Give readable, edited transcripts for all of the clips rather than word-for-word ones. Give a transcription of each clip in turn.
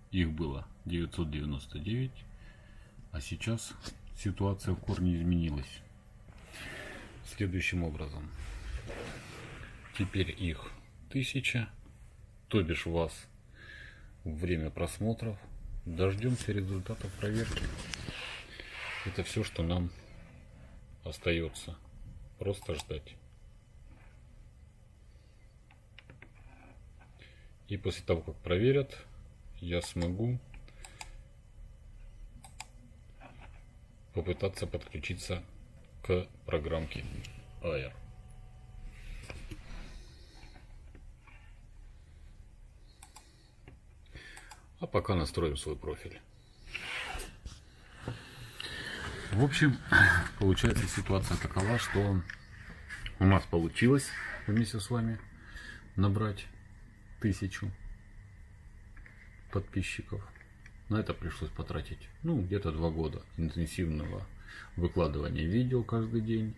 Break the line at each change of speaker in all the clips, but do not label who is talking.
Их было 999, а сейчас ситуация в корне изменилась. Следующим образом. Теперь их 1000, то бишь вас время просмотров. Дождемся результатов проверки. Это все, что нам остается. Просто ждать. И после того, как проверят, я смогу попытаться подключиться к программке Air. А пока настроим свой профиль. В общем, получается ситуация такова, что у нас получилось вместе с вами набрать 1000 подписчиков. На это пришлось потратить, где-то 2 года интенсивного выкладывания видео каждый день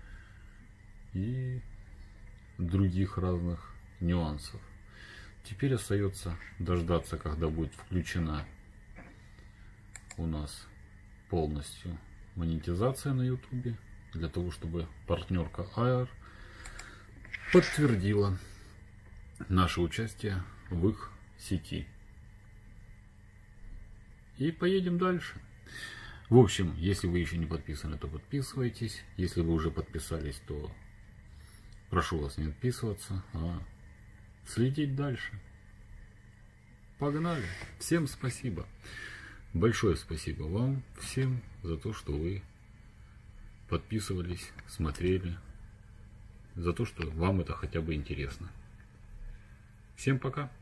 и других разных нюансов. Теперь остается дождаться, когда будет включена у нас полностью монетизация на YouTube, для того, чтобы партнерка Air подтвердила наше участие в их сети. И поедем дальше. В общем, если вы еще не подписаны, то подписывайтесь. Если вы уже подписались, то прошу вас не отписываться, а следить дальше. Погнали! Всем спасибо. Большое спасибо вам всем за то, что вы подписывались, смотрели, за то, что вам это хотя бы интересно. Всем пока!